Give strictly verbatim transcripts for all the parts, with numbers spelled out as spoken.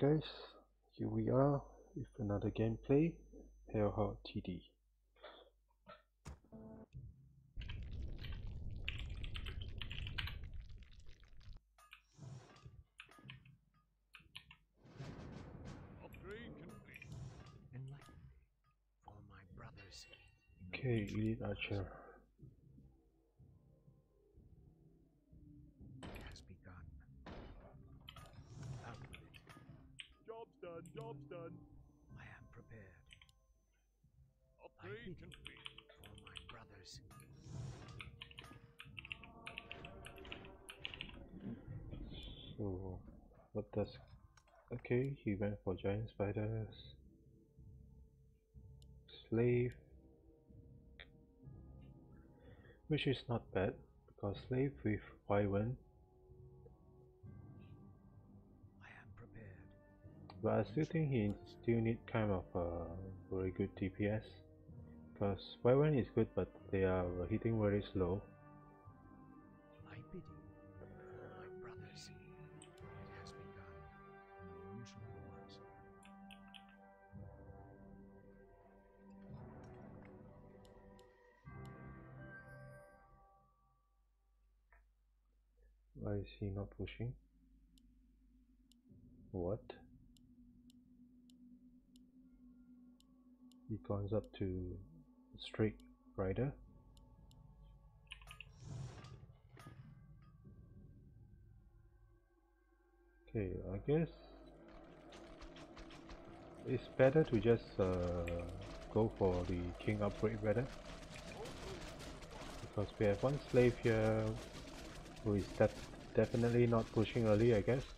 guys, here we are with another gameplay, Hellheart T D. Upgrade complete. Enlighten me, for my brothers. Okay, Elite Archer. Has begun. Out with it. Job's done, job's done. I am prepared. Upgrade bid complete. For my brothers. So, what does... Okay, he went for Giant Spiders. Slave. Which is not bad, because Slave with Wyvern. I am prepared. But I still think he still need kind of a very good D P S. Because Wyvern is good, but they are hitting very slow. I bid you for my brothers. It has begun. No one shall otherwise. Why is he not pushing? What? He comes up to Straight Rider. Okay, I guess it's better to just uh, go for the King upgrade better. Because we have one slave here who is def definitely not pushing early, I guess.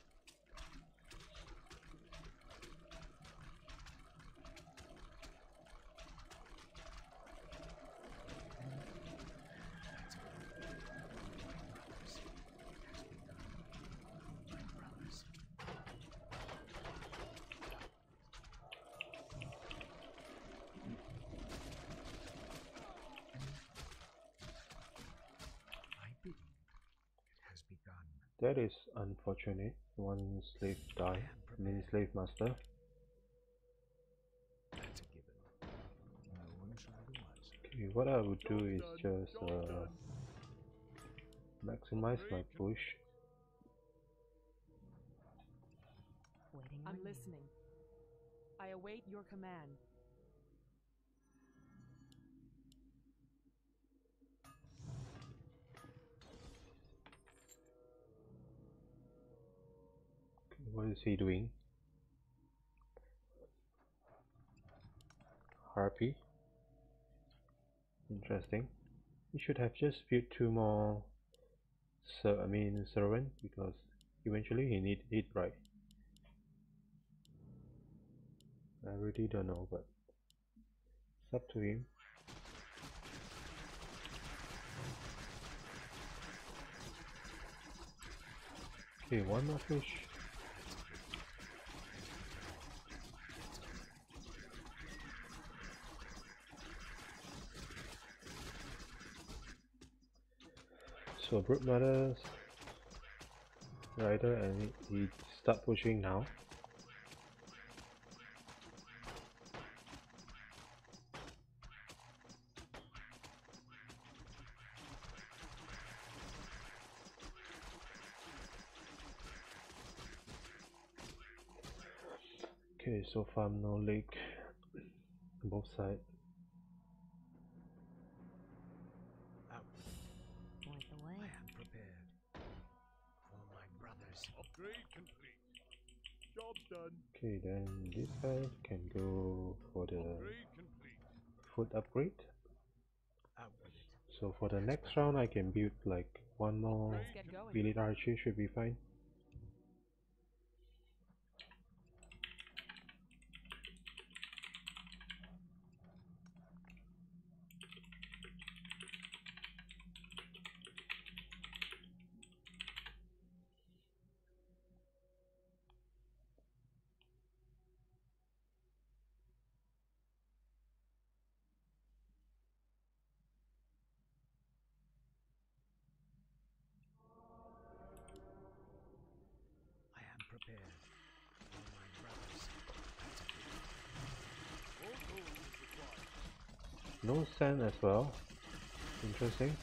I bid you. It has begun. That is unfortunate. One slave died. I mean slave master. That's a given. No one shall otherwise. Okay, what I would do is Job's just done, job's uh, done. maximize my Upgrade com- push. Waiting I'm my listening. I await your command. What is he doing? Harpy. Interesting. He should have just built two more. So I mean servant, because eventually he need it, right? I really don't know, but it's up to him. Okay, one more fish. So Brood Mother's Rider, and he, he start pushing now. Okay, so far no lake both sides. Out with it. Point the way. I am prepared. For my brothers. Upgrade complete. Job's done. Okay, then this guy can go for the Upgrade complete. foot upgrade. Out with it. So for the next round I can build like one more Let's get going. Elite Archer, should be fine. I am prepared. For my no sand as well. Interesting.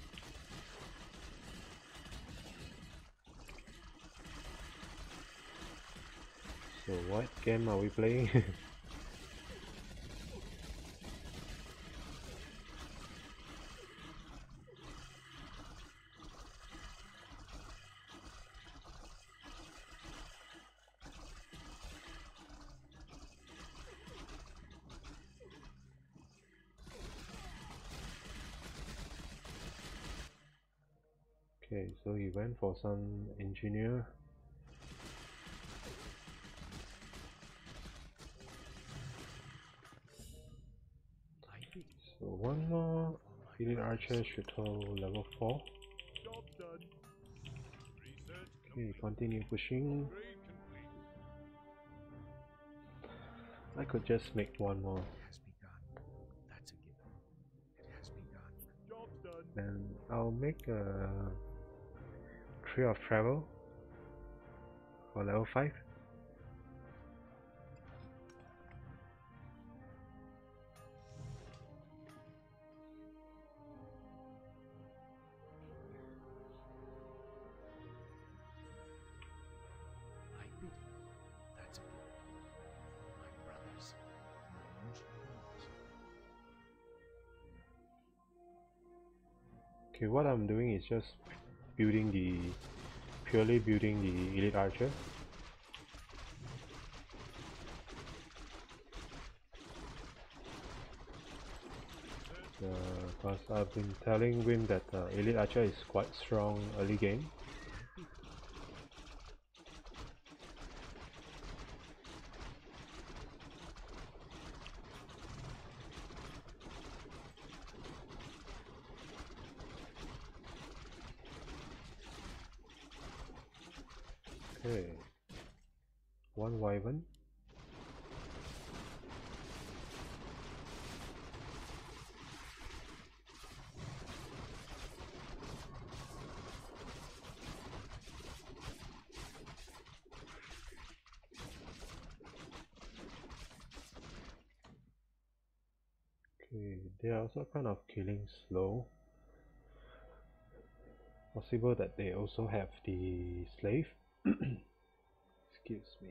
So what game are we playing? Okay, so he went for some engineer. I bid you So one more for my elite brothers. archer should hold level four. Job done. Research Okay, complete. continue pushing. Upgrade complete. I could just make one more, It has begun. That's a given. It has begun. Job's done. and I'll make a tree of travel for level five. I bid you. That's a given. My brothers. No one shall lose. Okay, what I'm doing is just building the purely building the elite archer. Because I've been telling Wim that uh, elite archer is quite strong early game. I bid you. Okay, one wyvern. Okay, they are also kind of killing slow. Possible that they also have the slave. Excuse me.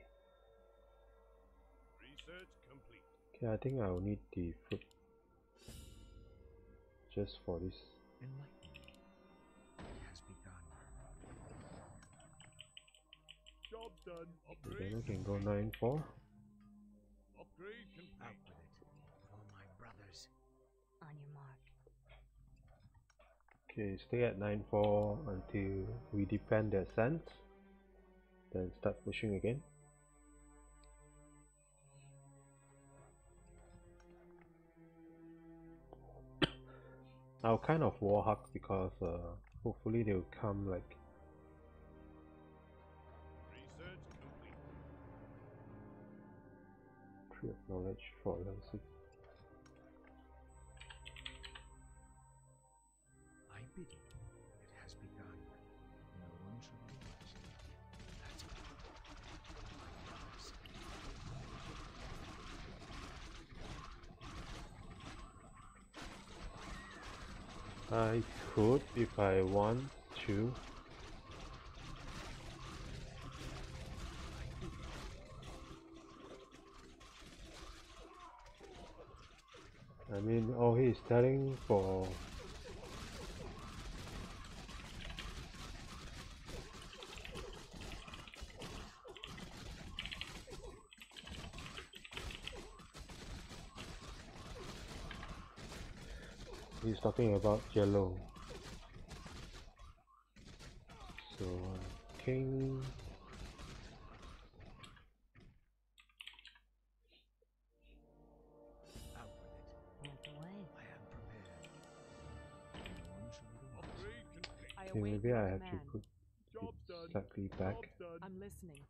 Research complete. Okay, I think I'll need the fruit just for this. Enlighten me. It has begun. Job's done. Okay, then Upgrade I can go complete. nine four. Upgrade Out complete. with it. For my brothers. On your mark. Okay, stay at nine four until we defend their sands. Then start pushing again. I'll kind of war hug because uh, hopefully they'll come like Research complete. tree of knowledge for level six. I bid you. It has begun. No one shall lose. That's a given. For my brothers. I could if I want to. I mean, oh, he's telling for he's talking about yellow. So uh, king. Out with it. Point the way. I am prepared. No one shall lose. Upgrade complete. I Okay, await maybe your I have to command. put it Job's done. slightly back. Job's done. I'm listening.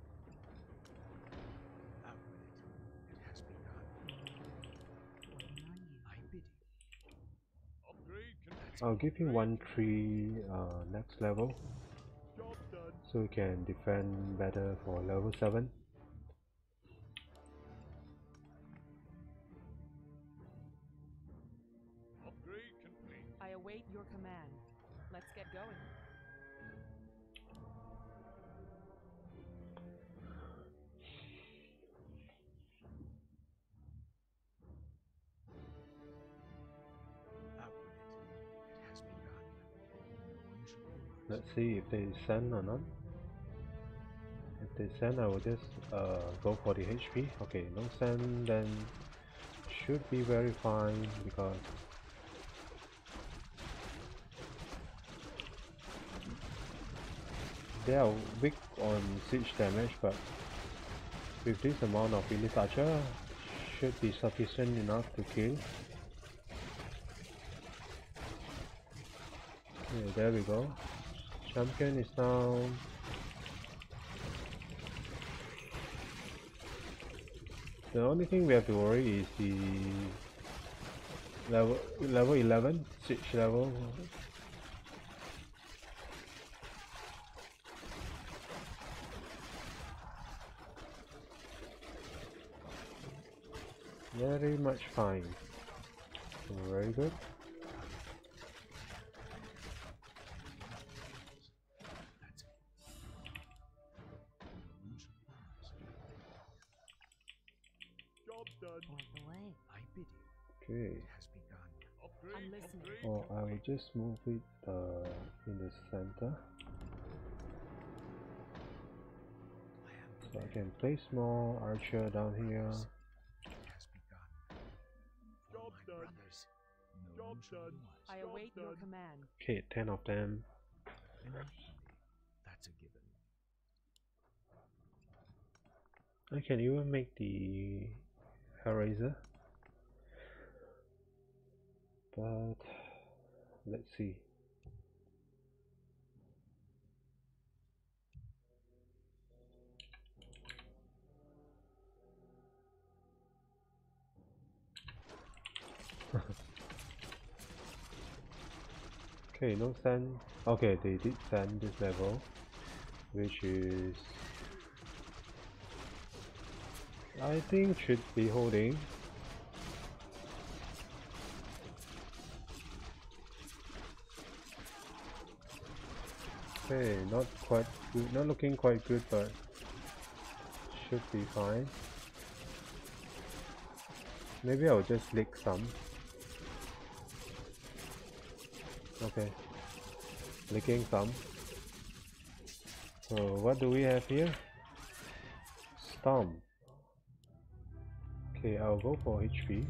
Out with it. It has begun. Waiting on you. I bid you. Upgrade complete. I'll give him one tree uh, next level Job's done. so he can defend better for level seven. await your command. Let's get going. Outward it. It has begun. No one shall be the wiser. Let's see if they send or not. If they send, I will just uh, go for the H P. Okay, no send, then should be very fine because they are weak on siege damage, but with this amount of elite archer, should be sufficient enough to kill. Okay, there we go. Champion is down. The only thing we have to worry is the level level eleven siege level. Very much fine. Very good. That's it. No one shall be the wiser. Job done. For the way. I bid you. Okay. It has begun. Upgrade. I'm listening. Upgrade Oh, I will complete. just move it uh, in the center, Plan so I can place more archer down here. It has begun. For Job my done. brothers. No Job one shall be done. the wiser. I Job await your done. command. Okay, ten of them. Enlighten me. That's a given. I can even make the Hellraiser, but let's see. Okay, no send. Okay, they did send this level, which is I think should be holding. Okay, not quite good, not looking quite good, but should be fine. Maybe I'll just lick some. Okay, licking some. So what do we have here? Storm. Okay, I'll go for H P.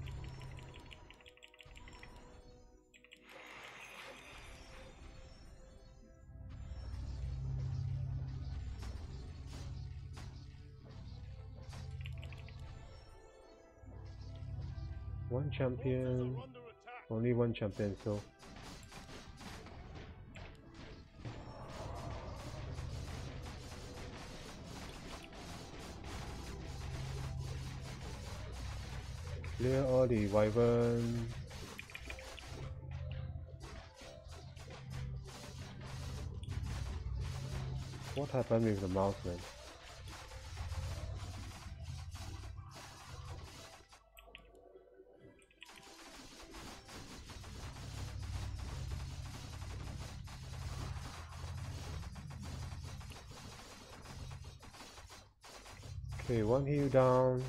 One champion, Forces are under attack. only one champion, so clear all the wyvern. What happened with the mouse, man? Okay, one heal down.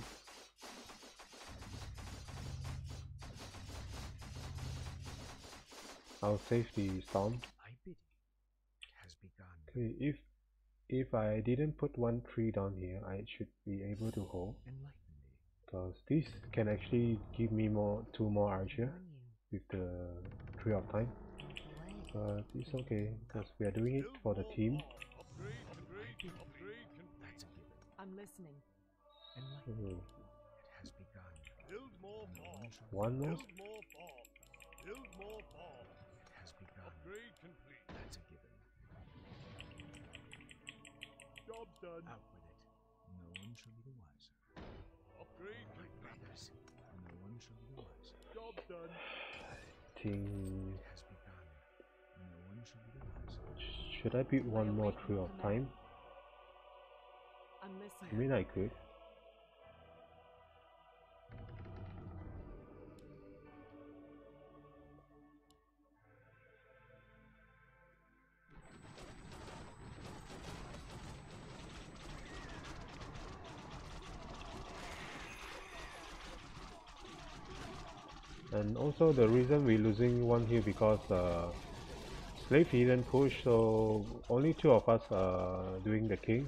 I'll save the storm. I bid you. It has begun. Okay, if if I didn't put one tree down here, I should be able to hold. Enlighten me. Because this can actually give me more two more archer Warn you. with the tree of time. For the way. But it's okay because we are doing it Build for the more team. farms. Upgrade complete. Upgrade complete. That's a given. I'm listening. Enlighten me. Hmm. It has begun. Build more No one farms. shall be One the more. Build more farms. Build more farms. It has begun. Upgrade complete. That's a given. Job done. Out with it. No one shall be the wiser. Upgrade My complete. brothers. No one shall be the wiser. Job done. Think, It has begun. No one shall be the wiser. should I build one more await tree your of time? I'm I listening. mean, I could. And also the reason we're losing one here because uh, Slave didn't push, so only two of us are doing the king.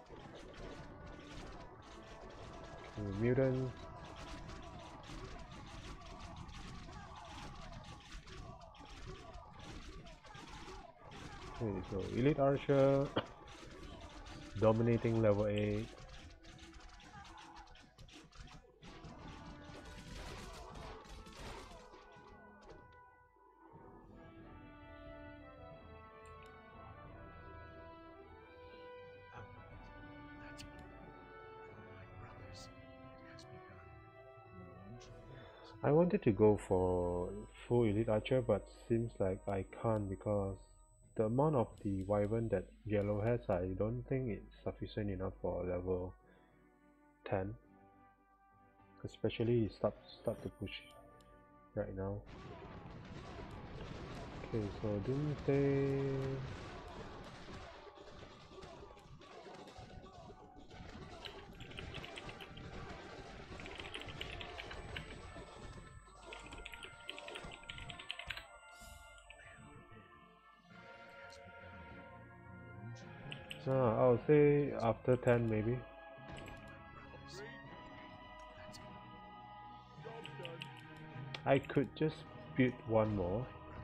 Okay, mutant. Okay, so Elite Archer dominating level eight. I wanted to go for full Elite Archer, but seems like I can't because the amount of the Wyvern that Yellow has, I don't think it's sufficient enough for level ten. Especially start start to push right now. Okay, so Doomsday. Ah, I would say after ten maybe. I could just build one more.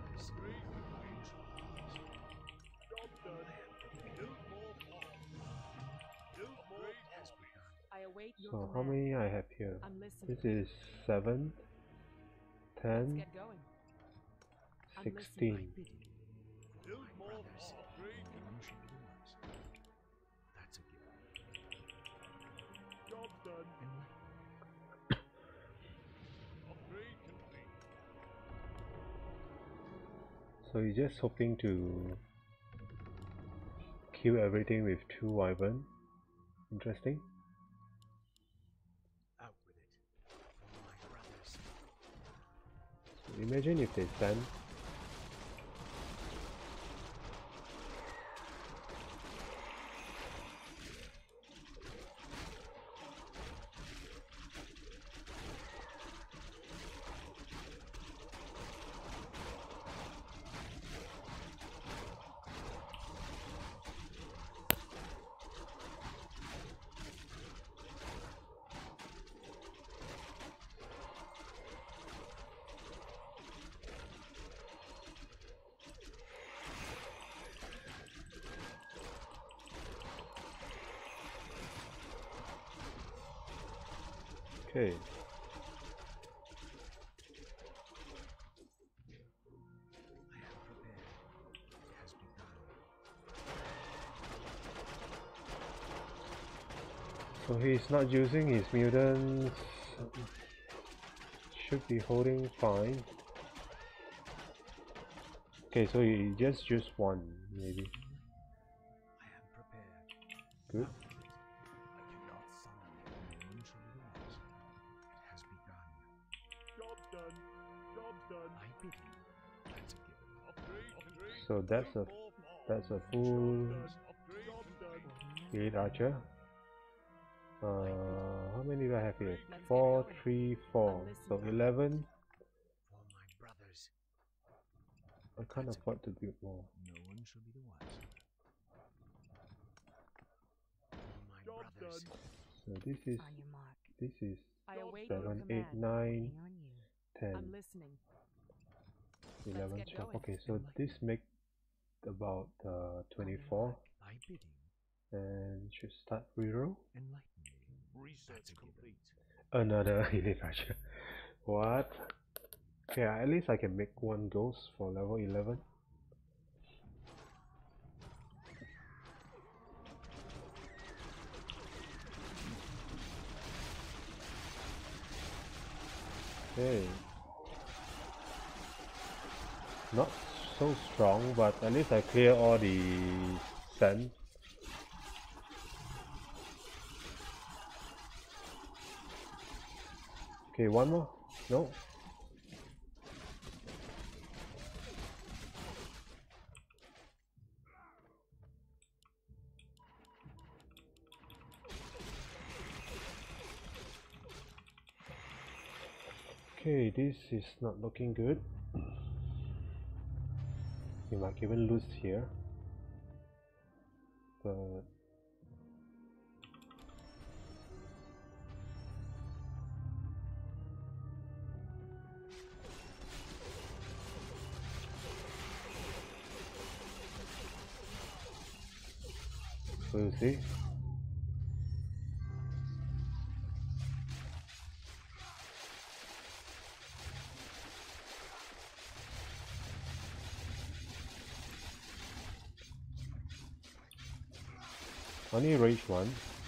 I await your So how command. many I have here? I'm listening. This is seven, Let's ten, get going. I'm sixteen. Build more farms. Upgrade. That's a given. Job done. Enlighten me. Upgrade complete. So you're just hoping to kill everything with two Wyvern. Interesting. Out with it. For my brothers. So imagine if they send. Okay. So he's not using his mutants. Should be holding fine. Okay, so he just used one, maybe. I am prepared. Good. I cannot summon. No one shall lose. It has begun. Job done. Job done. My bidding. That's a given. Upgrade. Upgrade. So that's a Build more farms. that's a full Done. Upgrade. Job done. Elite Archer. Uh, how many do I have here? Let's get Four, going. three, four. I'm So listening. eleven. For my brothers. I can't That's a afford to build more. No one shall be the wiser. For my Job brothers. done. So this is On your mark. this is I Job await your seven, command. eight, nine, Waiting on you. ten, I'm listening. eleven, get twelve. going. Okay, so this make about uh, twenty-four, My bidding. and should start reroll. Enlighten me. Research That's a given. complete. Another Elite Archer. What? Okay, at least I can make one ghost for level eleven. Okay. Not so strong, but at least I clear all the sand. Okay, one more. No. Okay, this is not looking good. We might even lose here. But we'll see. Only rage one.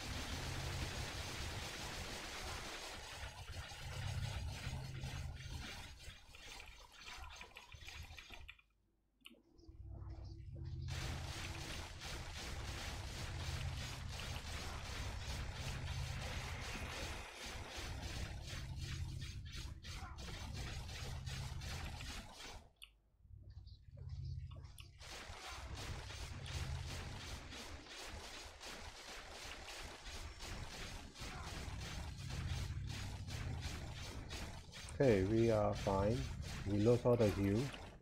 Okay, we are fine. We lost all the heal.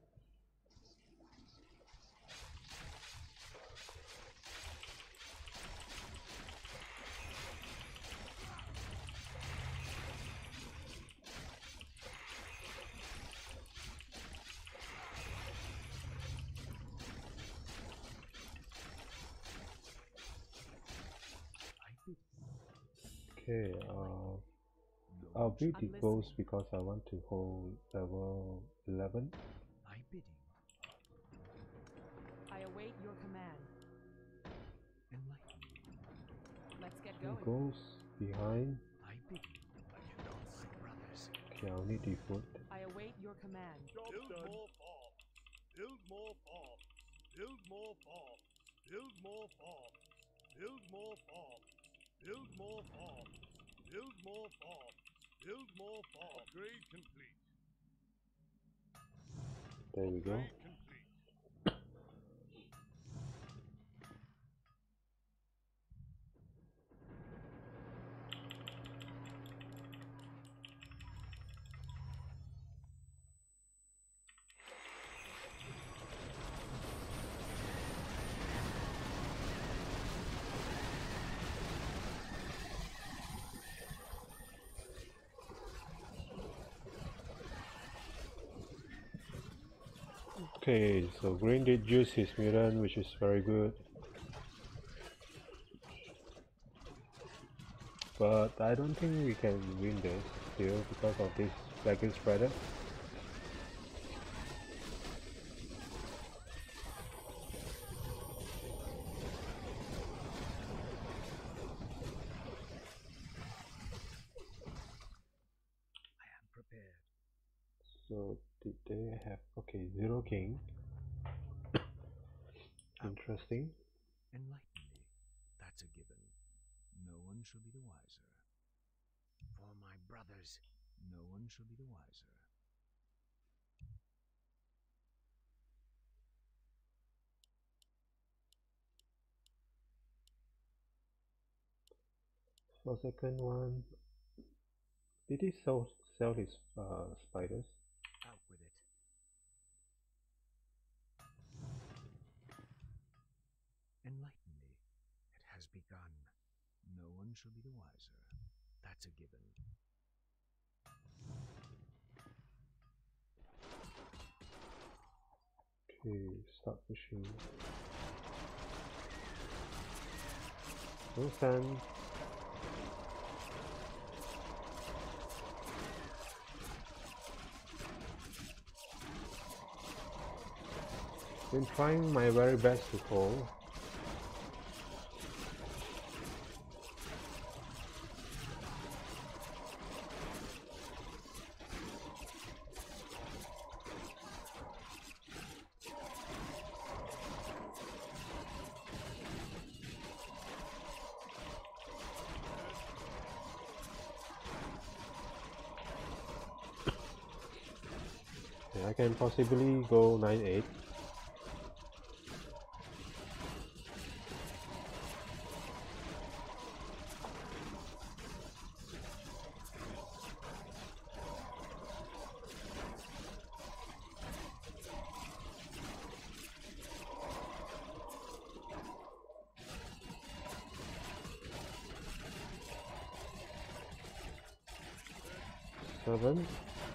Okay, uh, I'll beat the I'm ghost listening. because I want to hold level eleven. My bidding. I await your command. Enlighten me. Let's get The going. ghost behind. My bidding. Against my brothers. Okay, I'll need the foot. I await your command. Job Build done. more farms. Build more farms. Build more farms. Build more farms. Build more farms. Build more farms. Build more farms. Build more farms. Upgrade complete. There we go. Upgrade complete. Okay, so Green did use his mutant, which is very good. But I don't think we can win this still because of this Dragon Spreader. I am prepared. So did they have okay Zero King? Interesting. Enlighten me. That's a given. No one shall be the wiser. For my brothers, no one shall be the wiser. For second one, did he sell sell his uh, spiders? Out with it. Enlighten me. It has begun. No one shall be the wiser. That's a given. Okay, start pushing. No sand. Been trying my very best to hold. Yeah, I can possibly go nine eight. Seven.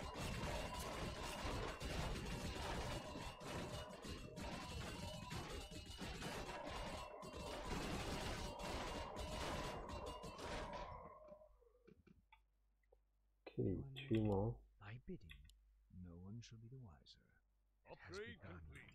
Okay, two more. By bidding, no one shall be the wiser. It has Upgrade begun. complete.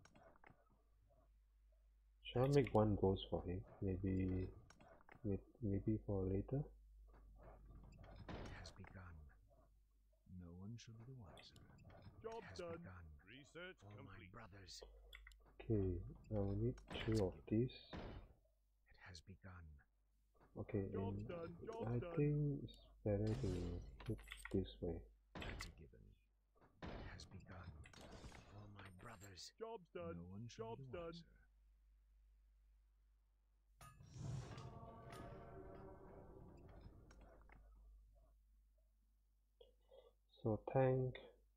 Shall I make one ghost for him? Maybe, may- maybe for later. It has begun. No one shall be the wiser. Job It has done. begun. Research For my complete. brothers, Okay, I will need two of these. it has begun. Okay, Job's and done. Job's I done. think it's better to put this way. That's a given. It has begun. For my brothers, Job's done. no one shall Job's be the done. wiser. So tank,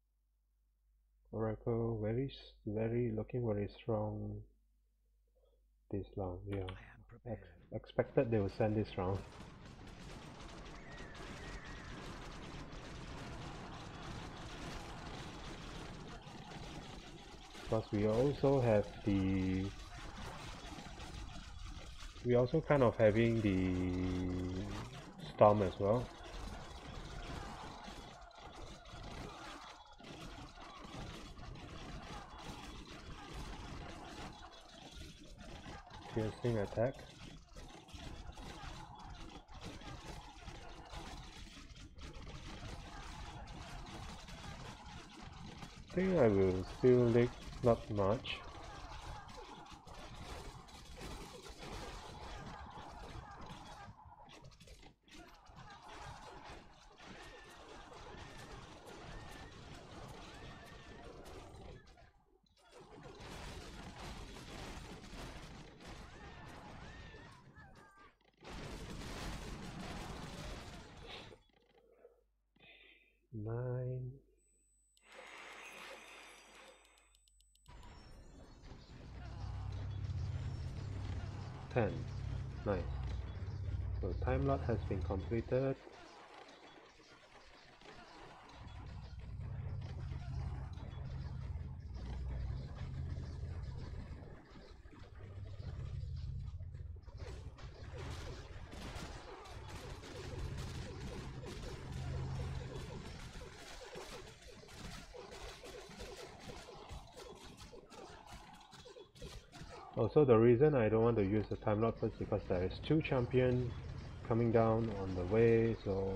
Oracle, very, s- very looking very strong this round. Yeah, I am prepared. Ex expected they will send this round. Because we also have the, we also kind of having the storm as well. Piercing attack. I think I will still lick not much. Nine. Ten. Nice. So time lot has been completed. Also, the reason I don't want to use the time lot first because there is two champions coming down on the way, so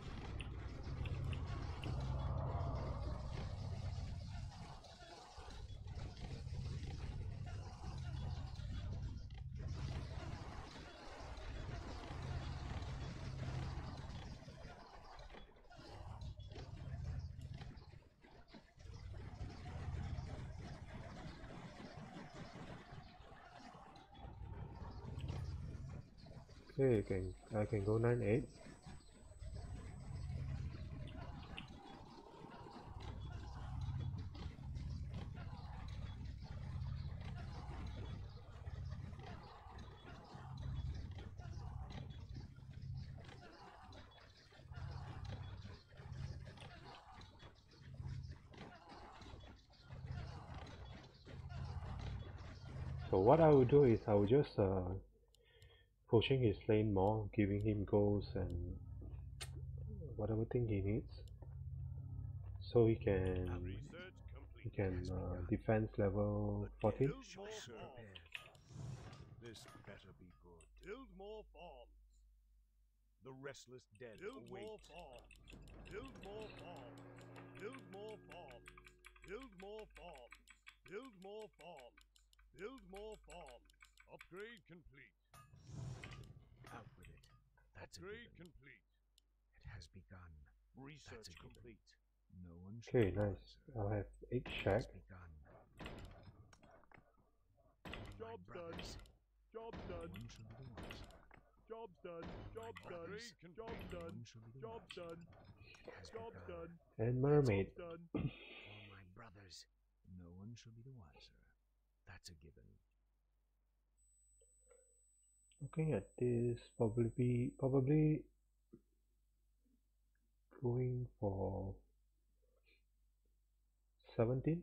okay, I can I can go nine eight. So what I will do is I will just uh, pushing his lane more, giving him goals and whatever thing he needs, so he can Research he complete. can uh, defense level fourteen. Build more Sure, farms. This better be good. Build more farms. The restless dead Build await. more farms. Build more farms. Build more farms. Build more farms. Build more farms. Build more farms. Upgrade complete. Out with it. That's a Upgrade given. complete. It has begun. Research That's a given. complete. No one shall Okay, be nice. wiser. I'll have eight It shack. has begun. For my Job's done. brothers, Job's no done. one shall be the wiser. Job's done. For my Job's done. brothers, Job's no done. one shall be the Job's wiser. done. It has Job's begun. done. And mermaid. Job's done. For my brothers, no one shall be the wiser. That's a given. Looking at this, probably probably Going for seventeen.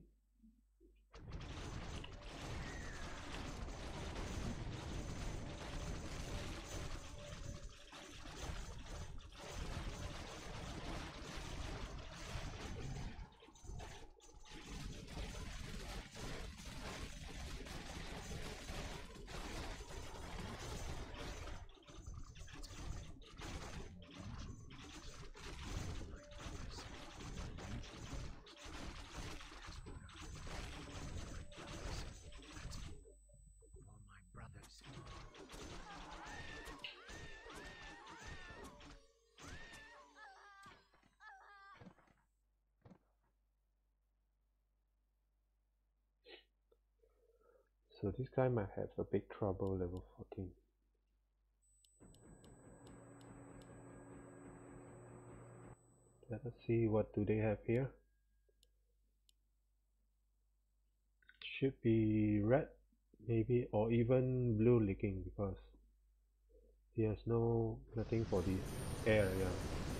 For my brothers. So this guy might have a big trouble level fourteen. Let us see what do they have here. Should be red maybe, or even blue leaking, because he has no nothing for the air. Yeah,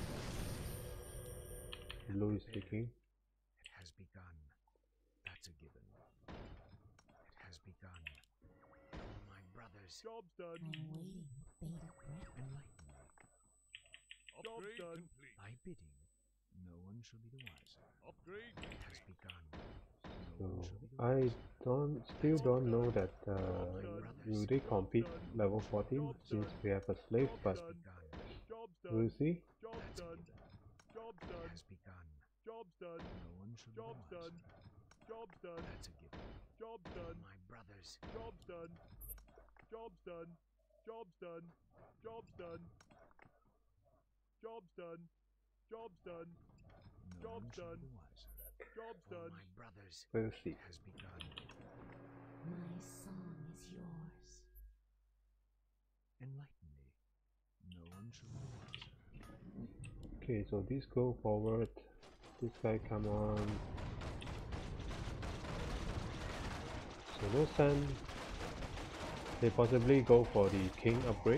blue is leaking. It has begun. That's a given. It has begun. For my brothers. Job's done. I'm waiting with bated breath. Enlighten me. Upgrade done. complete. By bidding, no one shall be the wiser. Upgrade It has complete. begun. So No one shall be the I wiser. don't still don't know that uh, will they compete level fourteen since we have a slave, but It has begun. Job's we'll done. see. Job's That's a done. given. Job's It done. has begun. Job's done. No one shall be the Job's wiser. done. Job's done. That's a given. Job's For done. my brothers. Job's done. Job's done. Job's done. Job's done. Job's done. Job's done. No Job's one shall done. be the wiser. Job's For done. my brothers. We'll see. It has begun. My song is yours. Enlighten me. No one shall be the wiser. Okay, so this go forward. This guy come on. So no sun. They possibly go for the king upgrade.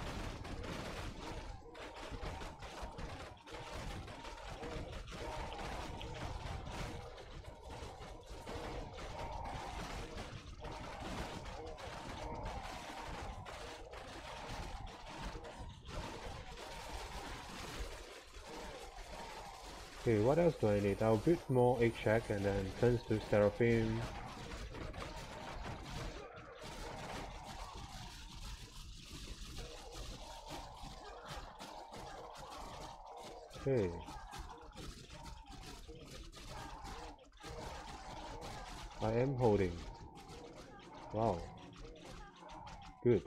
Okay, what else do I need? I'll build more egg shack and then turns to seraphim. Okay. I am holding. Wow. Good.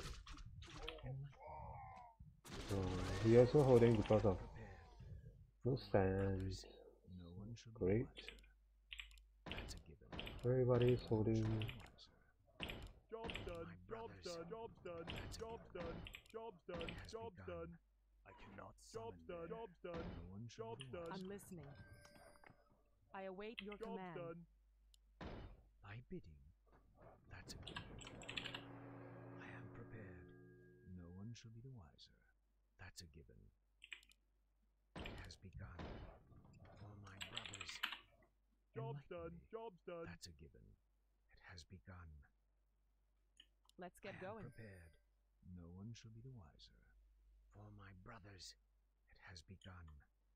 So he also holding because of no sand. No one shall be Great. the wiser. That's a given. Everybody's holding. Job's done. My Job's brothers. done. Job's done. That's a Job's given. done. Job's done. It has Job's begun. done. I cannot Job's summon done. them. Job's done. No one shall Job's be the done. I'm wiser. listening. I await your Job's command. done. By bidding, that's a given. I am prepared. No one shall be the wiser. That's a given. It has begun. For my brothers. Job's Enlighten done. me. Job's done. That's a given. It has begun. Let's get I am going. prepared. No one shall be the wiser. For my brothers, it has begun.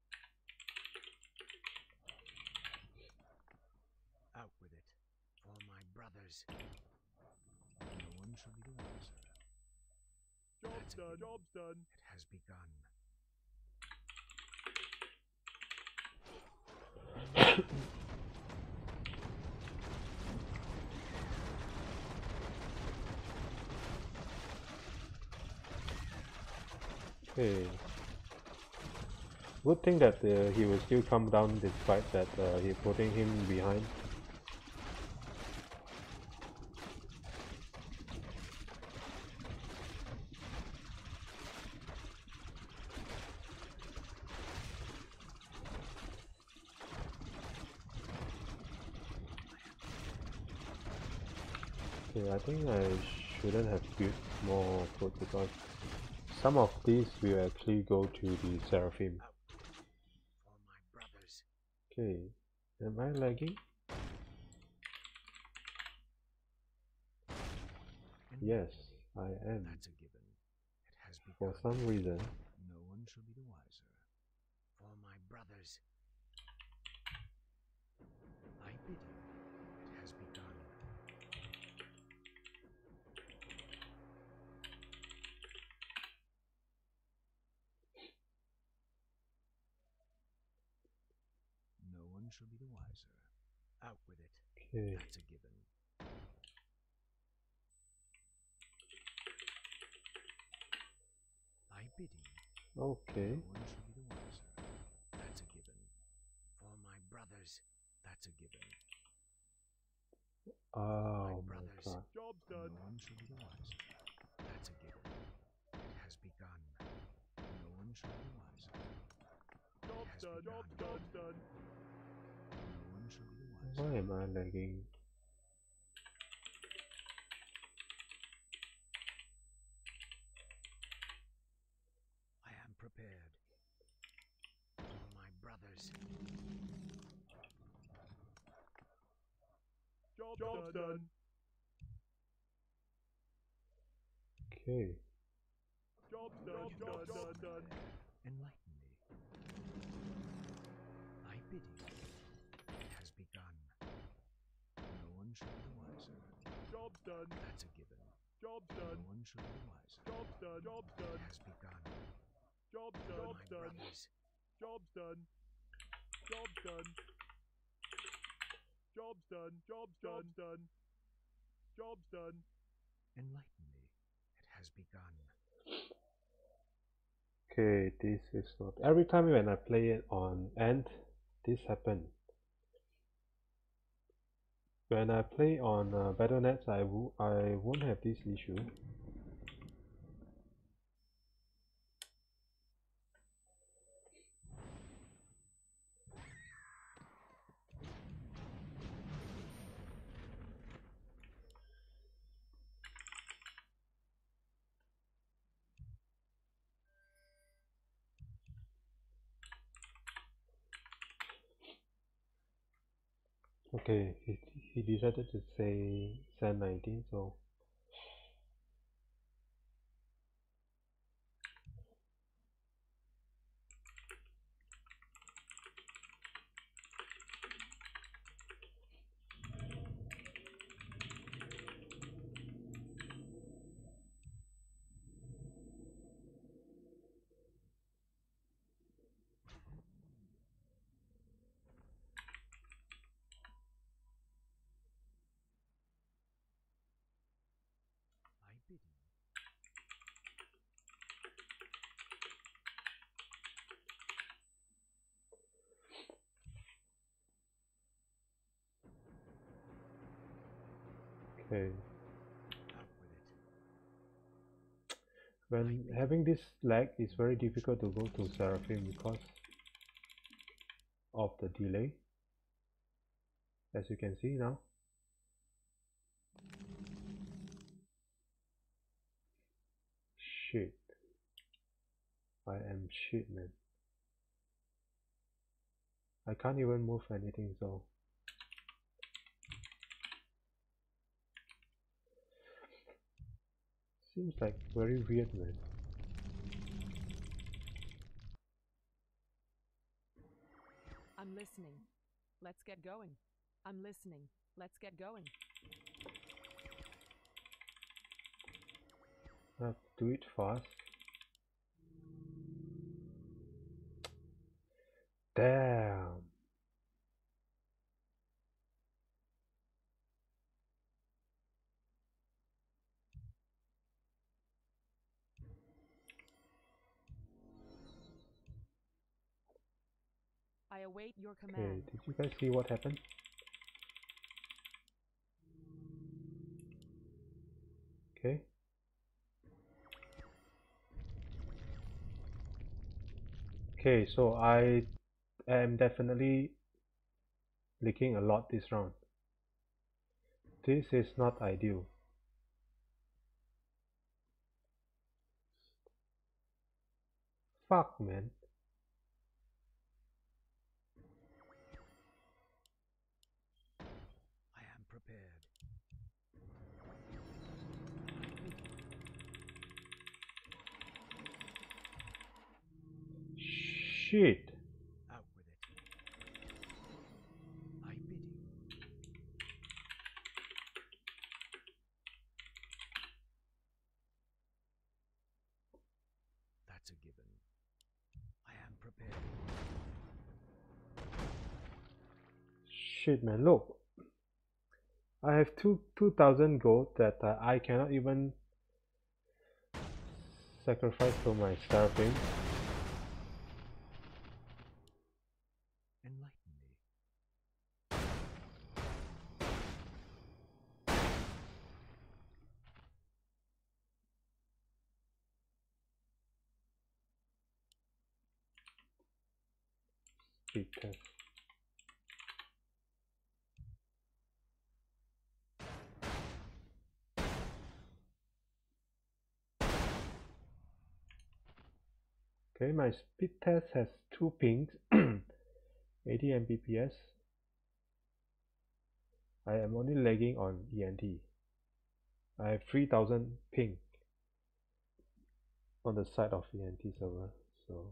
Out with it. For my brothers. No one shall be the wiser. Job's That's a done. given. Job's done. It has begun. Okay. Good thing that uh, he will still come down despite that uh, he putting him behind. Okay, I think I shouldn't have built more food because some of these will actually go to the seraphim. For Okay, am I lagging? Yes, I am. That's a given. It has For begun. some reason. No one shall be the wiser. For my brothers, I bid you, it has begun. No one shall be the wiser. Out with it. Okay. That's a given. I bid you, Okay. no one shall be the wiser. That's a given. For my brothers, that's a given. Oh my brothers. god. Job's No done. one shall be the wiser. That's a given. It has begun. No one shall be the wiser. Job's has done. begun. Job's done. done. No one shall be the wiser. Why am I lagging? I am prepared. For my brothers, Job's, Job's done. done. Okay. Job's done. Job's done. done. done. enlighten me. I bid you. It has begun. No one shall be the wiser. Job's done. That's a given. Job's No done. one shall be the wiser. Job's done. Job's done. It has begun. Job's For done. my done. brothers, Job's done. Job's done. Job's done. Job's done. done. Job's done. enlighten me. It has begun. Okay, this is not. Every time when I play it on Ant, this happen. When I play on uh, Battle dot net, I, wo I won't have this issue. Okay, he, he decided to say send nineteen, so I bid you. okay. Out with it. When having this lag, it's very difficult to go to Seraphim because of the delay. As you can see now. Shit. I am shit, man. I can't even move anything, so seems like very weird, man. I'm listening. Let's get going. I'm listening. Let's get going. I have to do it fast. Damn. I await your Okay, command. did you guys see what happened? Okay. Okay, so I am definitely leaking a lot this round. This is not ideal. Fuck, man. Shit! Out with it. My bidding. That's a given. I am prepared. Shit, man, look. I have two two thousand gold that uh, I cannot even sacrifice for my Seraphim. Enlighten me. Speed test. Okay, my speed test has two pings, eighty Mbps. P S. I am only lagging on E N T. I have three thousand ping on the side of E N T server, so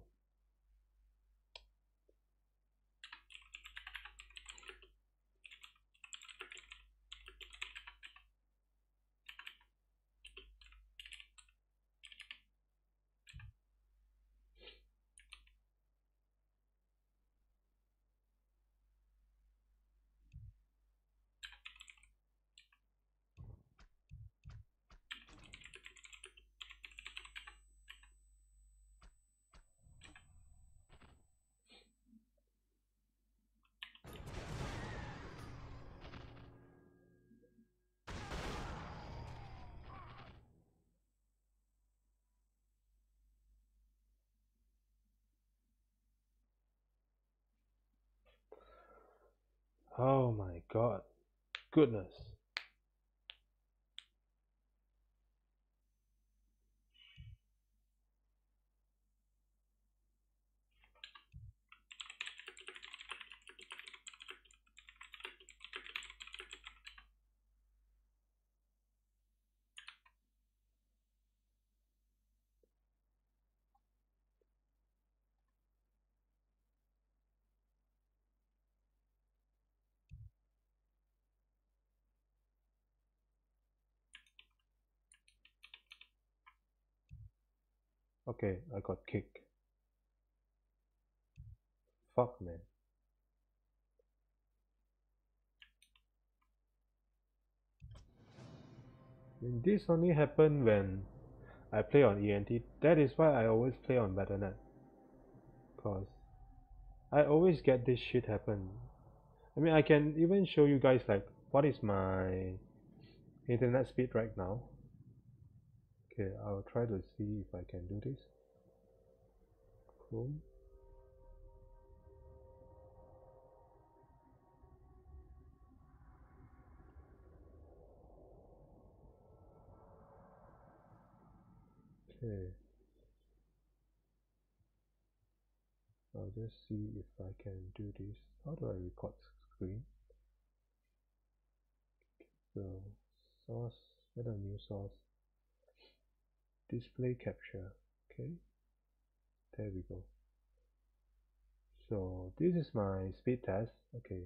oh my god, goodness. Okay, I got kicked. Fuck, man. And this only happen when I play on E N T. That is why I always play on Battle dot net. Cause I always get this shit happen. I mean, I can even show you guys like what is my internet speed right now. Okay, I'll try to see if I can do this. Chrome. Okay. I'll just see if I can do this. How do I record screen? So, source, get a new source. Display capture. Okay. There we go. So, this is my speed test. Okay.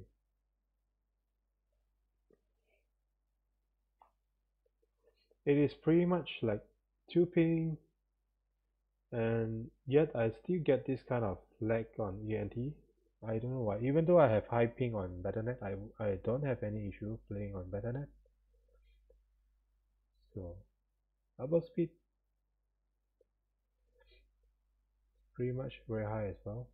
It is pretty much like two ping, and yet I still get this kind of lag on E N T. I don't know why. Even though I have high ping on Battle dot net, I, I don't have any issue playing on Battle dot net. So, upload speed pretty much very high as well.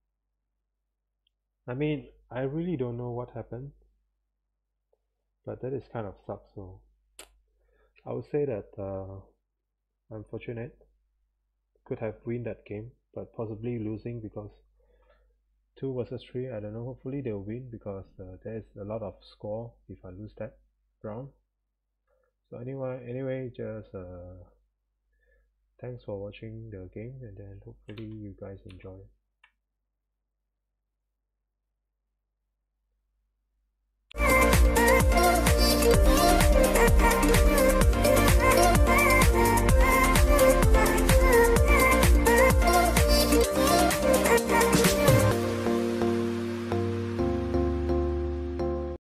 I mean, I really don't know what happened, but that is kind of sucks. So, I would say that uh, I'm fortunate. Could have win that game, but possibly losing because two versus three. I don't know. Hopefully they'll win because uh, there's a lot of score if I lose that round. So anyway, anyway, just uh, thanks for watching the game, and then hopefully you guys enjoy.